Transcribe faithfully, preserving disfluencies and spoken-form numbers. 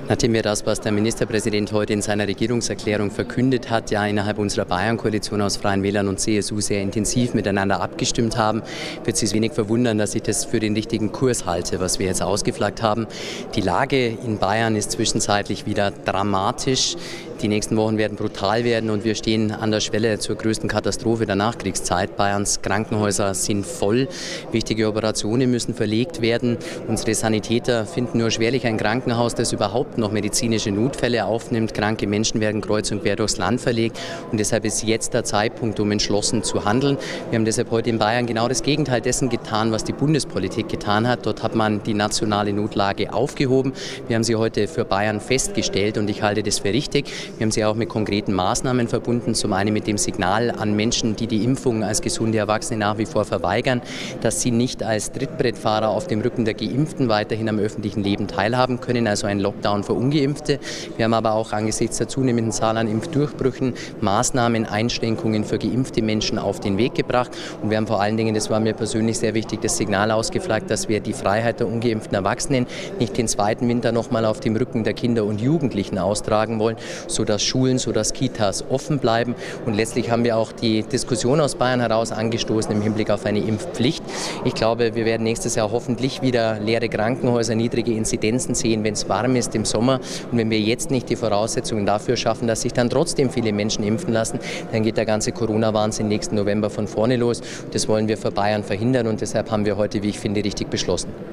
Nachdem wir das, was der Ministerpräsident heute in seiner Regierungserklärung verkündet hat, ja innerhalb unserer Bayern-Koalition aus Freien Wählern und C S U sehr intensiv miteinander abgestimmt haben, wird Sie es wenig verwundern, dass ich das für den richtigen Kurs halte, was wir jetzt ausgeflaggt haben. Die Lage in Bayern ist zwischenzeitlich wieder dramatisch. Die nächsten Wochen werden brutal werden und wir stehen an der Schwelle zur größten Katastrophe der Nachkriegszeit. Bayerns Krankenhäuser sind voll, wichtige Operationen müssen verlegt werden. Unsere Sanitäter finden nur schwerlich ein Krankenhaus, das überhaupt noch medizinische Notfälle aufnimmt. Kranke Menschen werden kreuz und quer durchs Land verlegt und deshalb ist jetzt der Zeitpunkt, um entschlossen zu handeln. Wir haben deshalb heute in Bayern genau das Gegenteil dessen getan, was die Bundespolitik getan hat. Dort hat man die nationale Notlage aufgehoben. Wir haben sie heute für Bayern festgestellt und ich halte das für richtig. Wir haben sie auch mit konkreten Maßnahmen verbunden, zum einen mit dem Signal an Menschen, die die Impfung als gesunde Erwachsene nach wie vor verweigern, dass sie nicht als Trittbrettfahrer auf dem Rücken der Geimpften weiterhin am öffentlichen Leben teilhaben können, also ein Lockdown für Ungeimpfte. Wir haben aber auch angesichts der zunehmenden Zahl an Impfdurchbrüchen Maßnahmen, Einschränkungen für geimpfte Menschen auf den Weg gebracht und wir haben vor allen Dingen, das war mir persönlich sehr wichtig, das Signal ausgeflaggt, dass wir die Freiheit der ungeimpften Erwachsenen nicht den zweiten Winter nochmal auf dem Rücken der Kinder und Jugendlichen austragen wollen, sodass Schulen, sodass Kitas offen bleiben. Und letztlich haben wir auch die Diskussion aus Bayern heraus angestoßen im Hinblick auf eine Impfpflicht. Ich glaube, wir werden nächstes Jahr hoffentlich wieder leere Krankenhäuser, niedrige Inzidenzen sehen, wenn es warm ist im Sommer. Und wenn wir jetzt nicht die Voraussetzungen dafür schaffen, dass sich dann trotzdem viele Menschen impfen lassen, dann geht der ganze Corona-Wahnsinn nächsten November von vorne los. Das wollen wir für Bayern verhindern und deshalb haben wir heute, wie ich finde, richtig beschlossen.